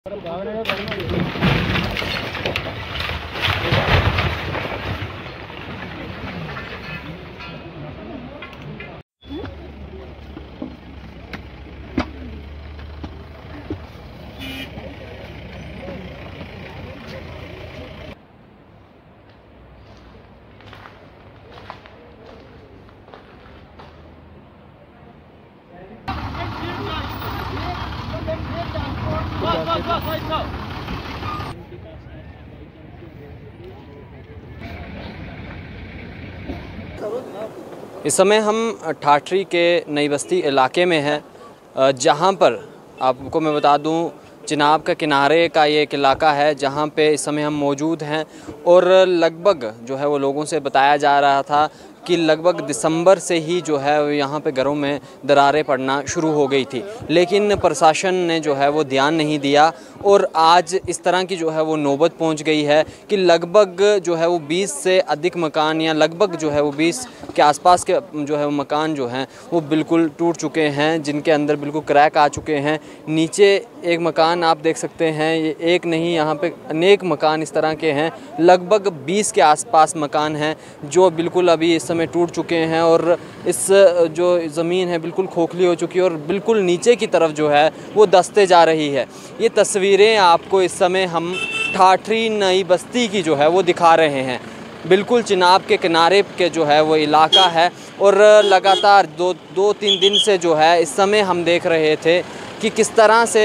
इस समय हम ठाठरी के नई बस्ती इलाके में हैं, जहां पर आपको मैं बता दूं चिनाब का किनारे का ये एक इलाका है जहां पे इस समय हम मौजूद हैं। और लगभग जो है वो लोगों से बताया जा रहा था कि लगभग दिसंबर से ही जो है यहाँ पे घरों में दरारें पड़ना शुरू हो गई थी, लेकिन प्रशासन ने जो है वो ध्यान नहीं दिया और आज इस तरह की जो है वो नौबत पहुँच गई है कि लगभग जो है वो 20 से अधिक मकान या लगभग जो है वो 20 के आसपास के जो है वो मकान जो हैं वो बिल्कुल टूट चुके हैं, जिनके अंदर बिल्कुल क्रैक आ चुके हैं। नीचे एक मकान आप देख सकते हैं, ये एक नहीं यहाँ पे अनेक मकान इस तरह के हैं, लगभग 20 के आसपास मकान हैं जो बिल्कुल अभी इस समय टूट चुके हैं और इस जो ज़मीन है बिल्कुल खोखली हो चुकी है और बिल्कुल नीचे की तरफ जो है वो दस्ते जा रही है। ये तस्वीरें आपको इस समय हम ठाठरी नई बस्ती की जो है वो दिखा रहे हैं। बिल्कुल चिनाब के किनारे के जो है वो इलाका है और लगातार दो तीन दिन से जो है इस समय हम देख रहे थे कि किस तरह से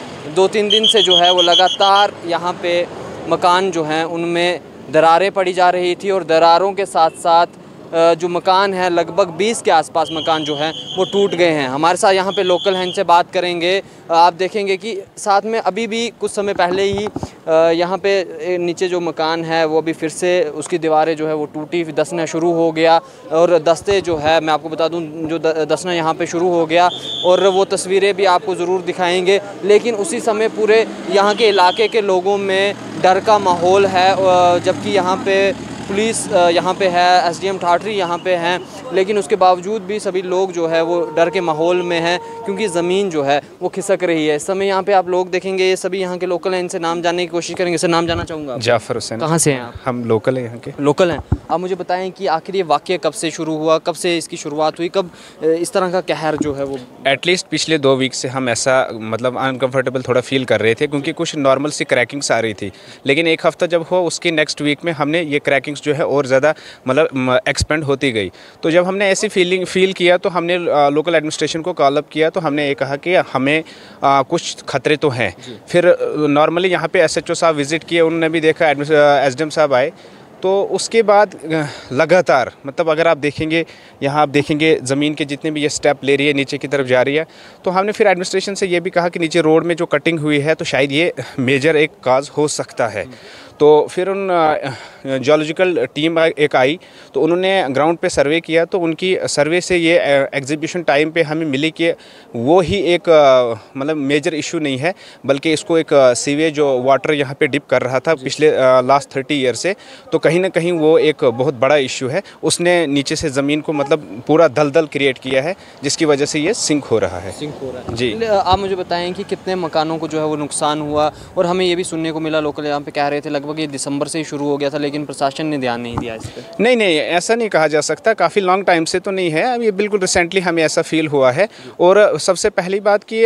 2-3 दिन से जो है वो लगातार यहाँ पे मकान जो हैं उनमें दरारें पड़ी जा रही थी और दरारों के साथ साथ जो मकान है लगभग 20 के आसपास मकान जो हैं वो टूट गए हैं। हमारे साथ यहाँ पे लोकल हैं, इनसे बात करेंगे। आप देखेंगे कि साथ में अभी भी कुछ समय पहले ही यहाँ पे नीचे जो मकान है वो अभी फिर से उसकी दीवारें जो है वो टूटी धंसना शुरू हो गया और दस्ते जो है मैं आपको बता दूं जो धंसना यहाँ पे शुरू हो गया और वो तस्वीरें भी आपको ज़रूर दिखाएंगे। लेकिन उसी समय पूरे यहाँ के इलाके के लोगों में डर का माहौल है, जबकि यहाँ पे पुलिस यहाँ पे है, एसडीएम ठाठरी यहाँ पे हैं, लेकिन उसके बावजूद भी सभी लोग जो है वो डर के माहौल में हैं क्योंकि ज़मीन जो है वो खिसक रही है। इस समय यहाँ पे आप लोग देखेंगे ये सभी यहाँ के लोकल हैं, इनसे नाम जानने की कोशिश करेंगे। सर नाम जानना चाहूँगा। जाफ़र हुसैन। कहाँ से हैं आप? हम लोकल हैं, यहाँ के लोकल हैं। आप मुझे बताएं कि आखिर ये वाक़या कब से शुरू हुआ, कब से इसकी शुरुआत हुई, कब इस तरह का कहर जो है वो? एटलीस्ट पिछले 2 वीक से हम ऐसा मतलब अनकम्फर्टेबल थोड़ा फील कर रहे थे क्योंकि कुछ नॉर्मल सी क्रैकिंग्स आ रही थी, लेकिन एक हफ़्ता जब हुआ उसके नेक्स्ट वीक में हमने ये क्रैकिंग्स जो है और ज़्यादा मतलब एक्सपेंड होती गई। तो जब हमने ऐसी फील किया तो हमने लोकल एडमिनिस्ट्रेशन को कॉल अप किया तो हमने ये कहा कि हमें कुछ खतरे तो हैं। फिर नॉर्मली यहाँ पे एसएचओ साहब विज़िट किए, उन्होंने भी देखा, एसडीएम साहब आए। तो उसके बाद लगातार मतलब अगर आप देखेंगे यहाँ आप देखेंगे ज़मीन के जितने भी ये स्टेप ले रही है नीचे की तरफ जा रही है। तो हमने फिर एडमिनिस्ट्रेशन से ये भी कहा कि नीचे रोड में जो कटिंग हुई है तो शायद ये मेजर एक काज हो सकता है। तो फिर उन जियोलॉजिकल टीम एक आई तो उन्होंने ग्राउंड पे सर्वे किया तो उनकी सर्वे से ये एग्जीबिशन टाइम पे हमें मिली कि वो ही एक मतलब मेजर इशू नहीं है, बल्कि इसको एक सीवेज जो वाटर यहाँ पे डिप कर रहा था पिछले लास्ट 30 ईयर से, तो कहीं ना कहीं वो एक बहुत बड़ा इशू है। उसने नीचे से ज़मीन को मतलब पूरा दलदल क्रिएट किया है जिसकी वजह से ये सिंक हो रहा है। जी आप मुझे बताएं कि कितने मकानों को जो है वो नुकसान हुआ? और हमें ये भी सुनने को मिला, लोकल यहाँ पे कह रहे थे लगभग ये दिसंबर से ही शुरू हो गया था, लेकिन प्रशासन ने ध्यान नहीं दिया इस पर। नहीं ऐसा नहीं कहा जा सकता, काफ़ी लॉन्ग टाइम से तो नहीं है, अब ये बिल्कुल रिसेंटली हमें ऐसा फील हुआ है। और सबसे पहली बात कि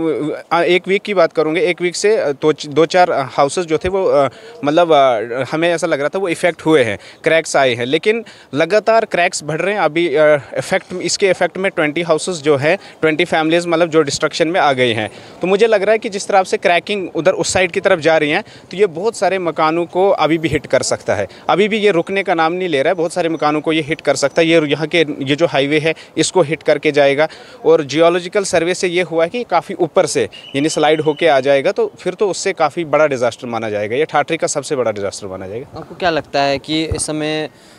1 वीक की बात करूँगे, 1 वीक से 2-4 हाउसेस जो थे वो मतलब हमें ऐसा लग रहा था वो इफ़ेक्ट हुए हैं, क्रैक्स आए हैं, लेकिन लगातार क्रैक्स बढ़ रहे हैं। अभी इसके इफेक्ट में 20 हाउसेस जो है 20 फैमिलीज़ मतलब जो डिस्ट्रक्शन में आ गई हैं। तो मुझे लग रहा है कि जिस तरह से क्रैकिंग उधर उस साइड की तरफ जा रही हैं तो ये बहुत सारे मकानों को अभी भी हिट कर सकता है। अभी भी ये रुकने का नाम नहीं ले रहा है, बहुत सारे मकानों को ये हिट कर सकता है। ये यहाँ के ये जो हाईवे है इसको हिट करके जाएगा और जियोलॉजिकल सर्वे से ये हुआ है कि काफ़ी ऊपर से यानी स्लाइड होके आ जाएगा, तो फिर तो उससे काफ़ी बड़ा डिज़ास्टर माना जाएगा। ये ठाठरी का सबसे बड़ा डिज़ास्टर माना जाएगा। आपको क्या लगता है कि इस समय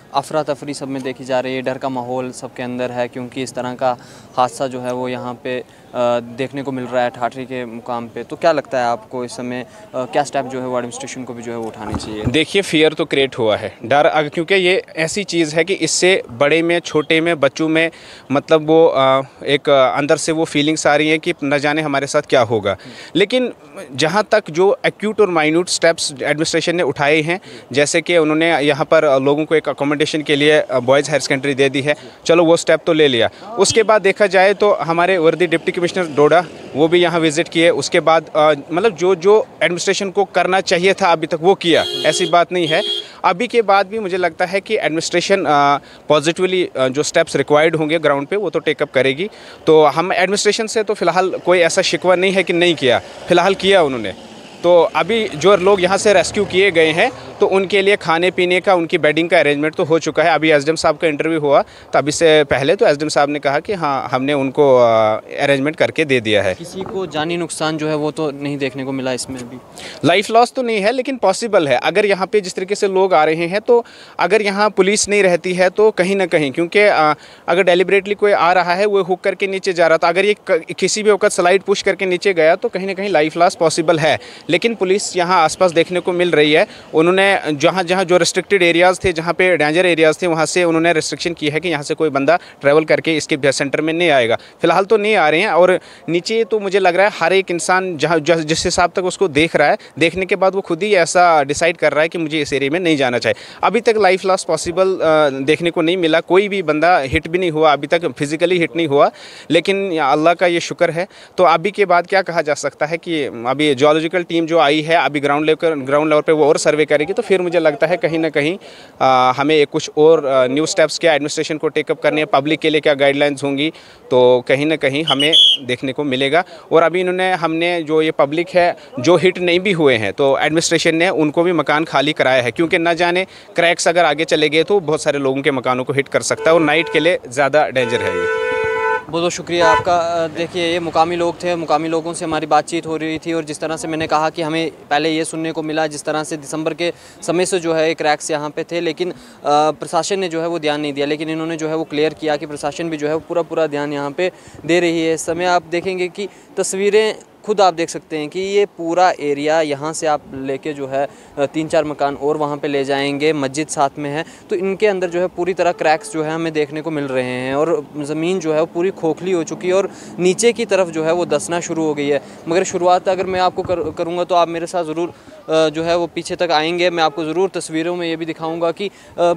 अफरा तफरी सब में देखी जा रही है, डर का माहौल सबके अंदर है, क्योंकि इस तरह का हादसा जो है वो यहाँ पे देखने को मिल रहा है ठाठरी के मुकाम पे। तो क्या लगता है आपको इस समय क्या स्टेप जो है वो एडमिनिस्ट्रेशन को भी जो है वो उठाने चाहिए? देखिए, फियर तो क्रिएट हुआ है, डर, क्योंकि ये ऐसी चीज़ है कि इससे बड़े में, छोटे में, बच्चों में मतलब वो एक अंदर से वो फीलिंग्स आ रही हैं कि न जाने हमारे साथ क्या होगा। लेकिन जहाँ तक जो एक्यूट और माइन्यूट स्टेप्स एडमिनिस्ट्रेशन ने उठाए हैं, जैसे कि उन्होंने यहाँ पर लोगों को एक अकोमोडेशन के लिए बॉयज़ हायर सेकेंडरी दे दी है, चलो वो स्टेप तो ले लिया। उसके बाद देखा जाए तो हमारे वर्दी डिप्टी कमिश्नर डोडा वो भी यहाँ विज़िट किए। उसके बाद मतलब जो एडमिनिस्ट्रेशन को करना चाहिए था अभी तक वो किया, ऐसी बात नहीं है। अभी के बाद भी मुझे लगता है कि एडमिनिस्ट्रेशन पॉजिटिवली जो स्टेप्स रिक्वायर्ड होंगे ग्राउंड पे वो तो टेकअप करेगी। तो हम एडमिनिस्ट्रेशन से तो फ़िलहाल कोई ऐसा शिकवा नहीं है कि नहीं किया, फ़िलहाल किया उन्होंने। तो अभी जो लोग यहाँ से रेस्क्यू किए गए हैं तो उनके लिए खाने पीने का, उनकी बेडिंग का अरेंजमेंट तो हो चुका है। अभी एसडीएम साहब का इंटरव्यू हुआ तो अभी से पहले तो एसडीएम साहब ने कहा कि हाँ, हमने उनको अरेंजमेंट करके दे दिया है। किसी को जानी नुकसान जो है वो तो नहीं देखने को मिला इसमें भी? लाइफ लॉस तो नहीं है, लेकिन पॉसिबल है। अगर यहाँ पे जिस तरीके से लोग आ रहे हैं तो अगर यहाँ पुलिस नहीं रहती है तो कहीं ना कहीं, क्योंकि अगर डेलिबरेटली कोई आ रहा है वो हुक करके नीचे जा रहा था, अगर ये किसी भी वक्त स्लाइड पुश करके नीचे गया तो कहीं ना कहीं लाइफ लॉस पॉसिबल है। लेकिन पुलिस यहाँ आसपास देखने को मिल रही है। उन्होंने जहाँ जहाँ जो रिस्ट्रिक्टेड एरियाज़ थे, जहाँ पे डेंजर एरियाज़ थे, वहाँ से उन्होंने रिस्ट्रिक्शन की है कि यहाँ से कोई बंदा ट्रैवल करके इसके सेंटर में नहीं आएगा। फ़िलहाल तो नहीं आ रहे हैं। और नीचे तो मुझे लग रहा है हर एक इंसान जहाँ जिस हिसाब तक उसको देख रहा है, देखने के बाद वो खुद ही ऐसा डिसाइड कर रहा है कि मुझे इस एरिया में नहीं जाना चाहिए। अभी तक लाइफ लॉस पॉसिबल देखने को नहीं मिला, कोई भी बंदा हिट भी नहीं हुआ, अभी तक फिजिकली हिट नहीं हुआ। लेकिन अल्लाह का ये शुक्र है। तो अभी के बाद क्या कहा जा सकता है कि अभी जियोलॉजिकल टीम जो आई है अभी ग्राउंड लेवल पे वो और सर्वे करेगी, तो फिर मुझे लगता है कहीं ना कहीं हमें कुछ और न्यू स्टेप्स क्या एडमिनिस्ट्रेशन को टेकअप करने हैं, पब्लिक के लिए क्या गाइडलाइंस होंगी, तो कहीं ना कहीं हमें देखने को मिलेगा। और अभी हमने जो ये पब्लिक है जो हिट नहीं भी हुए हैं तो एडमिनिस्ट्रेशन ने उनको भी मकान खाली कराया है, क्योंकि न जाने क्रैक्स अगर आगे चले गए तो बहुत सारे लोगों के मकानों को हिट कर सकता है और नाइट के लिए ज़्यादा डेंजर है ये। बहुत बहुत शुक्रिया आपका। देखिए, ये मुकामी लोग थे, मुकामी लोगों से हमारी बातचीत हो रही थी और जिस तरह से मैंने कहा कि हमें पहले ये सुनने को मिला जिस तरह से दिसंबर के समय से जो है क्रैक्स यहाँ पे थे, लेकिन प्रशासन ने जो है वो ध्यान नहीं दिया। लेकिन इन्होंने जो है वो क्लियर किया कि प्रशासन भी जो है वो पूरा ध्यान यहाँ पे दे रही है। इस समय आप देखेंगे कि तस्वीरें खुद आप देख सकते हैं कि ये पूरा एरिया यहाँ से आप लेके जो है 3-4 मकान और वहाँ पे ले जाएंगे, मस्जिद साथ में है, तो इनके अंदर जो है पूरी तरह क्रैक्स जो है हमें देखने को मिल रहे हैं और ज़मीन जो है वो पूरी खोखली हो चुकी है और नीचे की तरफ जो है वो धंसना शुरू हो गई है। मगर शुरुआत अगर मैं आपको करूँगा तो आप मेरे साथ ज़रूर जो है वो पीछे तक आएंगे। मैं आपको ज़रूर तस्वीरों में ये भी दिखाऊंगा कि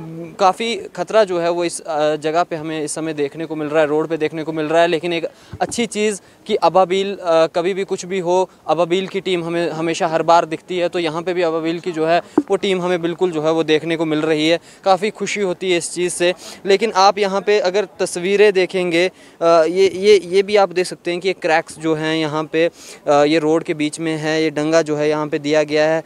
काफ़ी ख़तरा जो है वो इस जगह पे हमें इस समय देखने को मिल रहा है, रोड पे देखने को मिल रहा है। लेकिन एक अच्छी चीज़ कि अबाबील कभी भी कुछ भी हो, अबाबील की टीम हमें हमेशा हर बार दिखती है, तो यहाँ पे भी अबाबील की जो है वो टीम हमें बिल्कुल जो है वो देखने को मिल रही है। काफ़ी खुशी होती है इस चीज़ से। लेकिन आप यहाँ पे अगर तस्वीरें देखेंगे, ये भी आप देख सकते हैं कि ये क्रैक्स जो हैं यहाँ पे ये रोड के बीच में है, ये डंगा जो है यहाँ पे दिया गया है,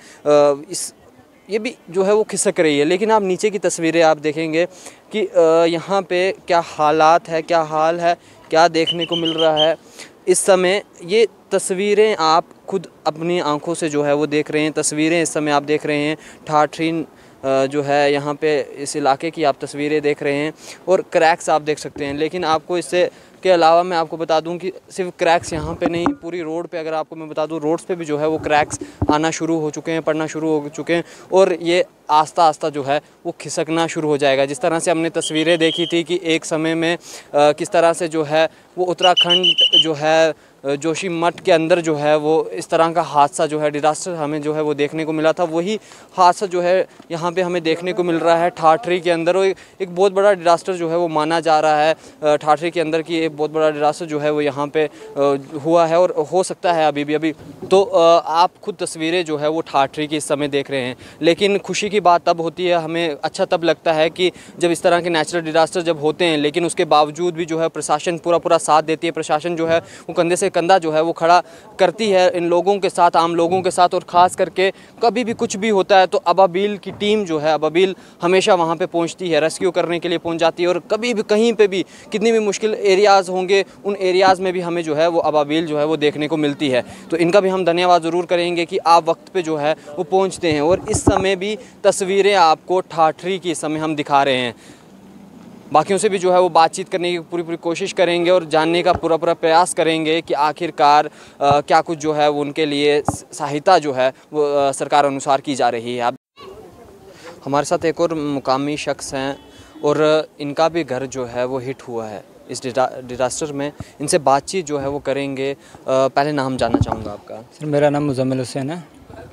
ये भी जो है वो खिसक रही है। लेकिन आप नीचे की तस्वीरें आप देखेंगे कि यहाँ पे क्या हालात है, क्या हाल है, क्या देखने को मिल रहा है इस समय। ये तस्वीरें आप खुद अपनी आंखों से जो है वो देख रहे हैं। तस्वीरें इस समय आप देख रहे हैं ठाठरी जो है यहाँ पे इस इलाके की आप तस्वीरें देख रहे हैं और क्रैक्स आप देख सकते हैं। लेकिन आपको इससे के अलावा मैं आपको बता दूं कि सिर्फ क्रैक्स यहाँ पे नहीं, पूरी रोड पे अगर आपको मैं बता दूं रोड्स पे भी जो है वो क्रैक्स आना शुरू हो चुके हैं, पड़ना शुरू हो चुके हैं और ये आस्ता आस्ता जो है वो खिसकना शुरू हो जाएगा। जिस तरह से हमने तस्वीरें देखी थी कि एक समय में किस तरह से जो है वो उत्तराखंड जो है जोशीमठ के अंदर जो है वो इस तरह का हादसा जो है डिज़ास्टर हमें जो है वो देखने को मिला था, वही हादसा जो है यहाँ पे हमें देखने को मिल रहा है ठाठरी के अंदर। और एक बहुत बड़ा डिज़ास्टर जो है वो माना जा रहा है ठाठरी के अंदर की, एक बहुत बड़ा डिज़ास्टर जो है वो यहाँ पे हुआ है और हो सकता है अभी भी। तो आप खुद तस्वीरें जो है वो ठाठरी की इस समय देख रहे हैं। लेकिन खुशी की बात तब होती है, हमें अच्छा तब लगता है कि जब इस तरह के नेचुरल डिज़ास्टर जब होते हैं, लेकिन उसके बावजूद भी जो है प्रशासन पूरा साथ देती है। प्रशासन जो है वो कंधे से से कंधा जो है वो खड़ा करती है इन लोगों के साथ, आम लोगों के साथ। और ख़ास करके कभी भी कुछ भी होता है तो अबाबील की टीम जो है, अबाबील हमेशा वहाँ पे पहुँचती है, रेस्क्यू करने के लिए पहुँच जाती है। और कभी भी कहीं पे भी कितनी भी मुश्किल एरियाज़ होंगे, उन एरियाज़ में भी हमें जो है वो अबाबील जो है वो देखने को मिलती है। तो इनका भी हम धन्यवाद ज़रूर करेंगे कि आप वक्त पे जो है वो पहुँचते हैं। और इस समय भी तस्वीरें आपको ठाठरी की इस समय हम दिखा रहे हैं। बाकियों से भी जो है वो बातचीत करने की पूरी कोशिश करेंगे और जानने का पूरा प्रयास करेंगे कि आखिरकार क्या कुछ जो है वो उनके लिए सहायता जो है वो सरकार अनुसार की जा रही है। अब हमारे साथ एक और मुकामी शख्स हैं और इनका भी घर जो है वो हिट हुआ है इस डिज़ास्टर में। इनसे बातचीत जो है वो करेंगे। पहले नाम जानना चाहूँगा आपका। सर मेरा नाम मुजम्मिल हुसैन है।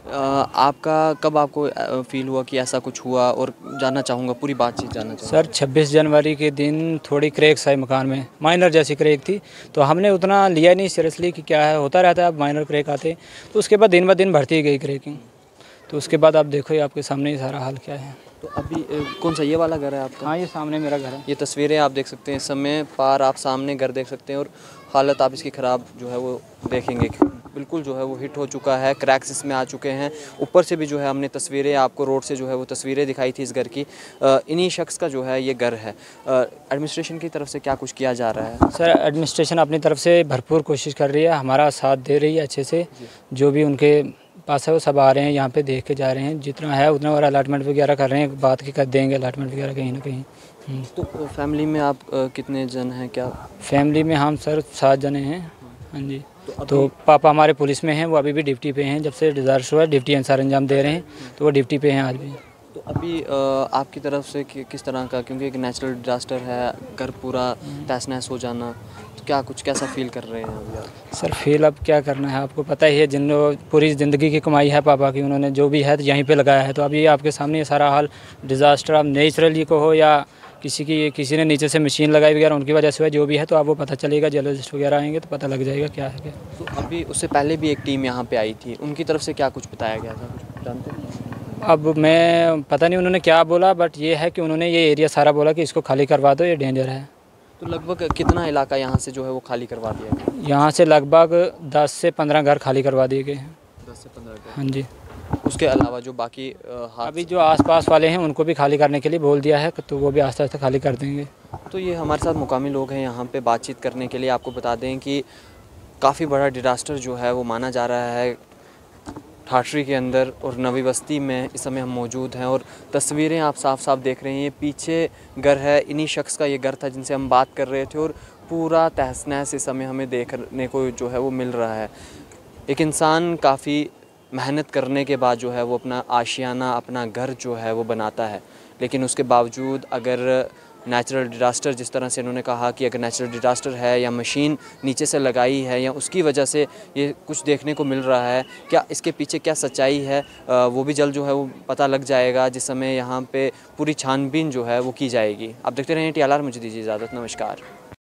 आपका कब आपको फील हुआ कि ऐसा कुछ हुआ, और जानना चाहूँगा पूरी बातचीत जानना चाहूँगा। सर 26 जनवरी के दिन थोड़ी क्रैक्स आई मकान में, माइनर जैसी क्रैक थी, तो हमने उतना लिया नहीं सीरियसली कि क्या है, होता रहता है अब माइनर क्रैक आते। तो उसके बाद दिन ब दिन बढ़ती गई क्रैकिंग। तो उसके बाद आप देखो, ये आपके सामने ही सारा हाल क्या है। तो अभी कौन सा ये वाला घर है आपका? हाँ, ये सामने मेरा घर है। ये तस्वीरें आप देख सकते हैं इस समय, पार आप सामने घर देख सकते हैं और हालत आप इसकी ख़राब जो है वो देखेंगे। बिल्कुल जो है वो हिट हो चुका है, क्रैक्स इसमें आ चुके हैं। ऊपर से भी जो है हमने तस्वीरें आपको रोड से जो है वो तस्वीरें दिखाई थी इस घर की। इन्हीं शख्स का जो है ये घर है। एडमिनिस्ट्रेशन की तरफ से क्या कुछ किया जा रहा है? सर एडमिनिस्ट्रेशन अपनी तरफ से भरपूर कोशिश कर रही है, हमारा साथ दे रही है अच्छे से। जो भी उनके पास है वो सब आ रहे हैं, यहाँ पे देख के जा रहे हैं, जितना है उतना, और अलॉटमेंट वगैरह कर रहे हैं, बात की कर देंगे अलॉटमेंट वगैरह कहीं ना कहीं। तो फैमिली में आप कितने जन हैं? क्या फैमिली में हम सर 7 जने हैं। हाँ जी। तो पापा हमारे पुलिस में हैं, वो अभी भी ड्यूटी पे हैं। जब से डिज़ास्टर हुआ ड्यूटी अनुसार अंजाम दे रहे हैं, तो वो ड्यूटी पे हैं आज भी। तो अभी आपकी तरफ से किस तरह का, क्योंकि एक नेचुरल डिज़ास्टर है, घर पूरा तहस नहस हो जाना, तो क्या कुछ कैसा फील कर रहे हैं अभी आप? सर फील अब क्या करना है, आपको पता ही है, जिन पूरी ज़िंदगी की कमाई है पापा की, उन्होंने जो भी है यहीं पे लगाया है। तो अब ये आपके सामने ये सारा हाल डिज़ास्टर, अब नेचुरली को हो या किसी ने नीचे से मशीन लगाई वगैरह, उनकी वजह से हुआ, जो भी है तो अब वो पता चलेगा। जियोलॉजिस्ट वगैरह आएंगे तो पता लग जाएगा क्या है क्या। तो अभी उससे पहले भी एक टीम यहाँ पे आई थी, उनकी तरफ से क्या कुछ बताया गया था, कुछ जानते हैं? अब मैं पता नहीं उन्होंने क्या बोला, बट ये है कि उन्होंने ये एरिया सारा बोला कि इसको खाली करवा दो, ये डेंजर है। तो लगभग कितना इलाका यहाँ से जो है वो खाली करवा दिया गया? यहाँ से लगभग 10 से 15 घर खाली करवा दिए गए हैं। 10 से 15 घर। हाँ जी। उसके अलावा जो बाकी अभी जो आसपास वाले हैं उनको भी खाली करने के लिए बोल दिया है, तो वो भी आस्ते आस्ते खाली कर देंगे। तो ये हमारे साथ मुकामी लोग हैं यहाँ पे बातचीत करने के लिए। आपको बता दें कि काफ़ी बड़ा डिज़ास्टर जो है वो माना जा रहा है ठाठरी के अंदर, और नवी बस्ती में इस समय हम मौजूद हैं। और तस्वीरें आप साफ साफ देख रहे हैं, ये पीछे घर है, इन्हीं शख्स का ये घर था जिनसे हम बात कर रहे थे। और पूरा तहस नहस इस समय हमें देखने को जो है वो मिल रहा है। एक इंसान काफ़ी मेहनत करने के बाद जो है वो अपना आशियाना, अपना घर जो है वो बनाता है, लेकिन उसके बावजूद अगर नेचुरल डिज़ास्टर, जिस तरह से इन्होंने कहा कि अगर नेचुरल डिज़ास्टर है या मशीन नीचे से लगाई है या उसकी वजह से ये कुछ देखने को मिल रहा है, क्या इसके पीछे क्या सच्चाई है वो भी जल्द जो है वो पता लग जाएगा, जिस समय यहाँ पे पूरी छानबीन जो है वो की जाएगी। आप देखते रहें TLR, मुझे दीजिए इजाज़त, नमस्कार।